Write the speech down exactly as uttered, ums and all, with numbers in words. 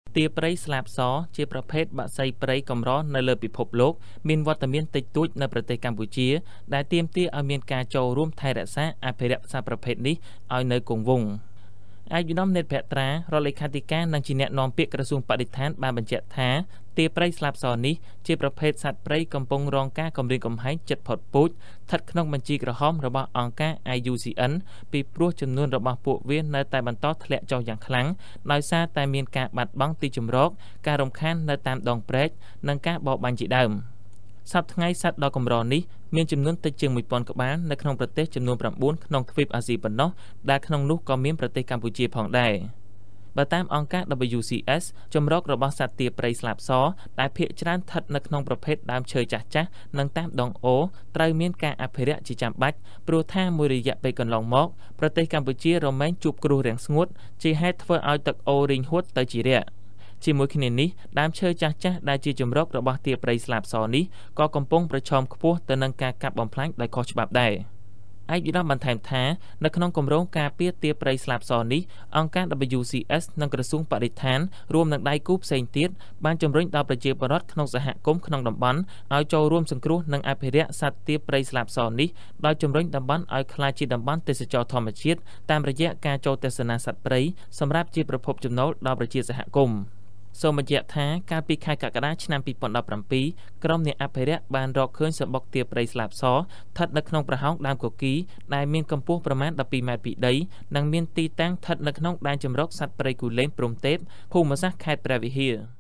ទាព្រៃស្លាបសជាប្រភេទបក្សីព្រៃកម្រនៅលើពិភពលោកមានវត្តមានតិចតួចនៅប្រទេសកម្ពុជាដែលទាមទារឲ្យមានការចូលរួមថែរក្សាអភិរក្សសត្វប្រភេទនេះឲ្យនៅគង់វង្សឯកឧត្តមនេតភត្រារដ្ឋលេខាធិការនិងជាអ្នកនាំពាក្យក្រសួងបរិស្ថានបានបញ្ជាក់ថាទាព្រៃស្លាបសនេះជាប្រភេទសត្វព្រៃកំពុងរងការគំរាមកំហែងជិតផុតពូជស្ថិតក្នុងបញ្ជីក្រហមរបស់អង្គការ I U C N ពីព្រោះចំនួនរបស់ពួកវានៅតែបន្តធ្លាក់ចុះយ៉ាងខ្លាំងដោយសារតែមានការបាត់បង់ទីជម្រកការរំខាននៅតាមដងព្រែកនិងការបរបាញ់ជាដើមសប្តាហ៍ថ្ងៃសត្វដ៏កម្រនេះមានចំនួនតិចជាង មួយពាន់ ក្បាលនៅក្នុងប្រទេសចំនួន ប្រាំបួន ក្នុងទ្វីបអាស៊ីប៉ុណ្ណោះដែលក្នុងនោះក៏មានប្រទេសកម្ពុជាផងដែរបើតាមអង្គការ W C S ចម្រោករបស់សត្វទាព្រៃស្លាបសដែលភាគច្រើនស្ថិតនៅក្នុងប្រភេទដើមឈើចាស់ៗនិងតាមដងអូរត្រូវមានការអភិរក្សជាចាំបាច់ព្រោះថាមួយរយៈពេលកន្លងមកប្រទេសកម្ពុជារមែងជួបគ្រោះរាំងស្ងួតជាហេតុធ្វើឲ្យទឹកអូររីងហួតទៅជារាក់ជាមួយគ្នានេះដើមឈើចាស់ៗដែលជាជំរករបស់ទាព្រៃស្លាបសនេះក៏កំពុងប្រឈមខ្ពស់ទៅនឹងការកាប់បំផ្លាញដោយខុសច្បាប់ដែរឯកឧត្តមបន្ថែមថានៅក្នុងគម្រោងការពារទាព្រៃស្លាបសនេះអង្គការ W C S និងក្រសួងបរិស្ថានរួមនឹងដៃគូផ្សេងទៀតបានជំរុញដល់ប្រជាពលរដ្ឋក្នុងសហគមន៍ក្នុងតំបន់ឲ្យចូលរួមសង្គ្រោះនិងអភិរក្សសត្វទាព្រៃស្លាបសនេះដោយជំរុញតំបន់ឲ្យក្លាយជាតំបន់ទេសចរណ៍ធម្មជាតិតាមរយៈការចូលទស្សនាសត្វព្រៃសម្រាប់ជាប្រភពចំណូលដល់ប្រជាសហគមន៍សូមបញ្ជាក់ថាកាលពីខែកក្កដាឆ្នាំពីរពាន់ដប់ប្រាំពីរក្រុមអ្នកអភិរក្សបានរកឃើញសបុកទាព្រៃស្លាបសស្ថិតនៅក្នុងប្រហោងដើមគគីដែលមានកម្ពស់ប្រមាណដប់ពីរម៉ែត្រពីដីនិងមានទីតាំងស្ថិតនៅក្នុងដែនជម្រកសត្វព្រៃគូលែនព្រំទេពភូមិសាស្ត្រខេត្តព្រះវិហារ